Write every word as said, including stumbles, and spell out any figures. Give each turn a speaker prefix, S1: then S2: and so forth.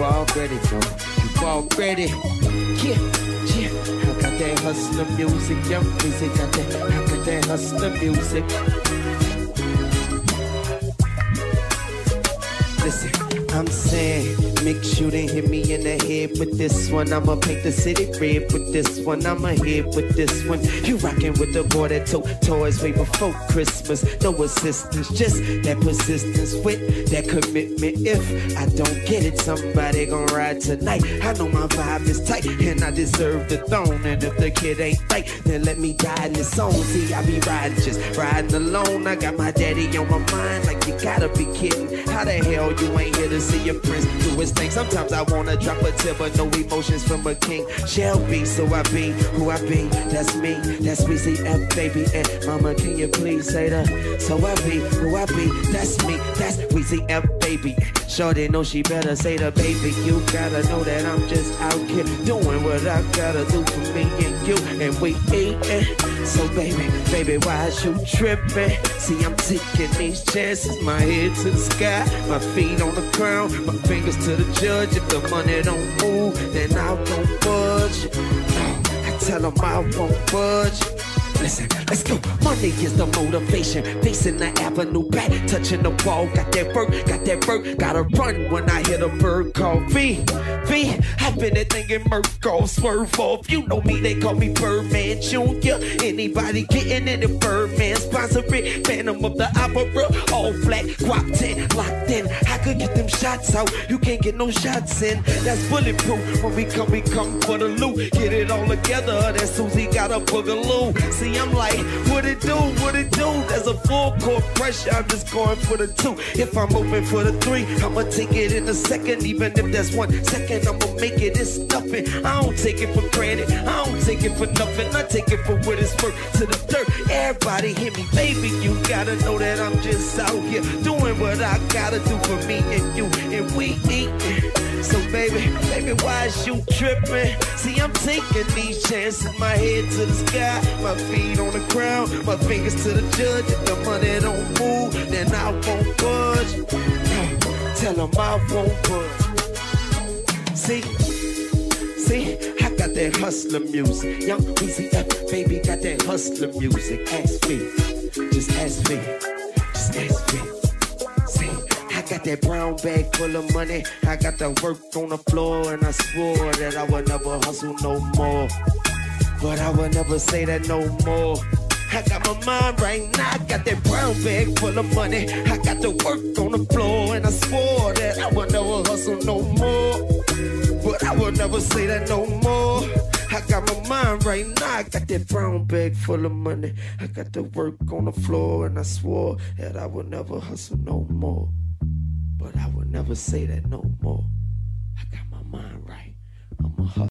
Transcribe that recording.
S1: already know. You already, yeah, yeah. I got that hustler music, young Weezy got that. I got that hustler music. Listen, I'm saying, make sure they hit me in the head with this one. I'ma paint the city red with this one. I'ma hit with this one. You rockin' with the boy that took toys way before Christmas. No assistance, just that persistence with that commitment. If I don't get it, somebody gon' ride tonight. I know my vibe is tight and I deserve the throne. And if the kid ain't right, then let me die in the song. See, I be riding, just riding alone. I got my daddy on my mind, like you gotta be kidding. How the hell you ain't here to see your prince do his thing? Sometimes I wanna drop a tip, but no emotions from a king. Shall be, so I be who I be. That's me, that's Weezy F, baby. And mama, can you please say that? So I be who I be. That's me, that's Weezy F, baby. Shorty know she better say the baby. You gotta know that I'm just out here doing what I gotta do for me and you, and we eatin'. So baby, baby, why is you trippin'? See, I'm taking these chances. My head to the sky, my feet on the ground, my fingers to the judge. If the money don't move, then I won't budge. No, I tell them I won't budge. Listen, let's go. Money is the motivation. Facing the avenue back, touching the wall. Got that work, got that work. Gotta run when I hit a bird called V. V, I've been a thinking Merc off, swerve off. You know me, they call me Birdman Junior Anybody getting in the Birdman sponsor it. Phantom of the Opera, all black, guap ten, locked in. I could get them shots out. You can't get no shots in. That's bulletproof. When we come, we come for the loot. Get it all together. That Susie got a boogaloo. See, I'm like, what it do, what it do? There's a full court pressure, I'm just going for the two. If I'm open for the three, I'ma take it in a second. Even if that's one second, I'ma make it, it's nothing. I don't take it for granted, I don't take it for nothing. I take it for what it's worth to the dirt. Everybody hear me, baby, you gotta know that I'm just out here doing what I gotta do for me and you, and we eat. So baby, baby, why is you trippin'? See, I'm taking these chances. My head to the sky, my feet on the ground, my fingers to the judge. If the money don't move, then I won't budge. Tell them I won't budge. See, see, I got that hustler music. Young Weezy F, baby, got that hustler music. Ask me, just ask me, just ask me. Got that brown bag full of money. I got the work on the floor, and I swore that I would never hustle no more. But I would never say that no more. I got my mind right now. I got that brown bag full of money. I got the work on the floor, and I swore that I would never hustle no more. But I would never say that no more. I got my mind right now. I got that brown bag full of money. I got the work on the floor, and I swore that I would never hustle no more. But I would never say that no more. I got my mind right. I'm a hustler.